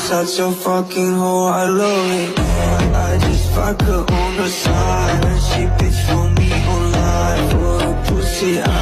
such a fucking hoe, I love it. I just fuck her on the side, and she bitch for me online. For a pussy,